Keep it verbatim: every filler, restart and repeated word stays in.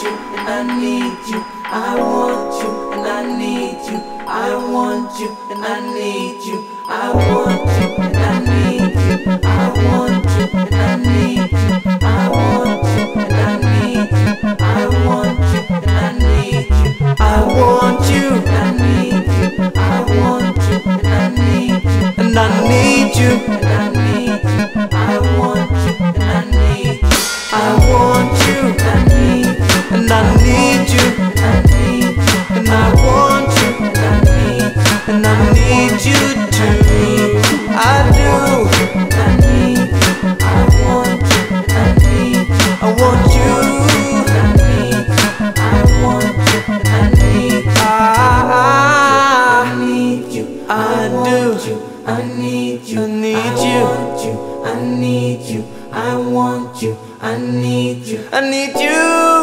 you, and I need you. I want you, and I need you. I want you, and I need you. I want you, and I need you. I want you, and I need you. I want you, and I need you. I want you, and I need you. I want you, and I need you. I want you, and I need you. And I need you, and I need you. I want you, and I need you. I want you, and I need you. And I need you, and I need you. And I want you, and I need you. And I need you too. I do. And I need you. I want you, and I need you. I want you, and I need you. I want you, and I need you. I need you. I do. I need you. I need you. I need you. I want you. I need you. I need you.